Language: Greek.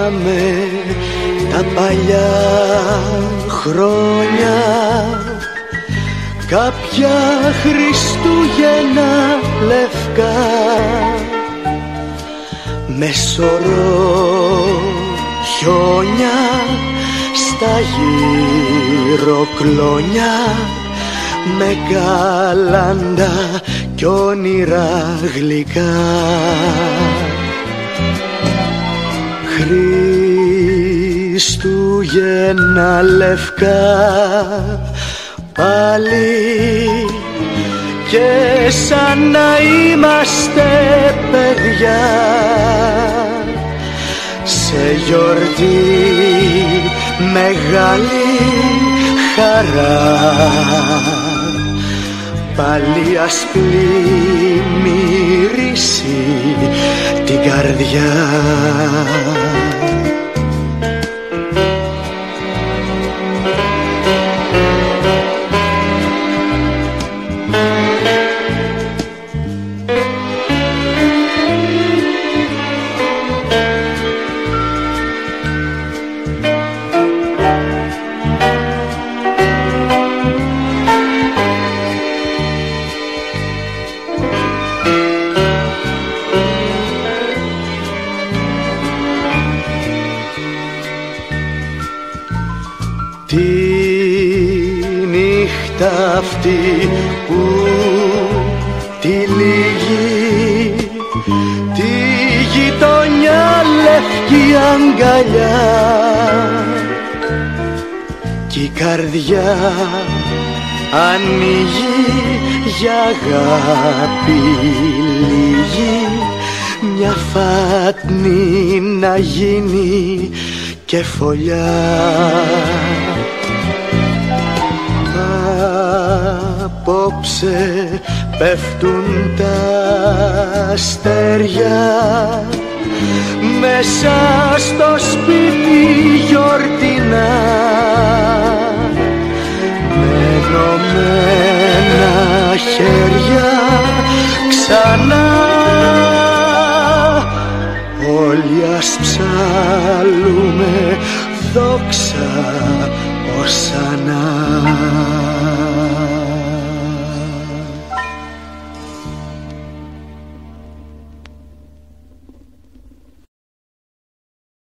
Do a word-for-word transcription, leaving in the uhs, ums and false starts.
θυμάμαι τα παλιά χρόνια, κάποια Χριστούγεννα λευκά, με σωρό χιόνια στα γυροκλόνια, με καλάντα κι όνειρα γλυκά. Χριστούγεννα λευκά πάλι, και σαν να είμαστε παιδιά, σε γιορτή μεγάλη χαρά, πάλι ας πλημμυρίσει την καρδιά. Τη νύχτα αυτή που τη λύγει, τη γειτονιά λευκή αγκαλιά, κι η καρδιά ανοίγει για αγάπη λίγη, μια φάτνη να γίνει και φωλιά. Απόψε πέφτουν τα αστέρια, μέσα στο σπίτι γιορτινά, με ενωμένα χέρια ξανά, όλοι ας ψάλουμε δόξα Οσανά.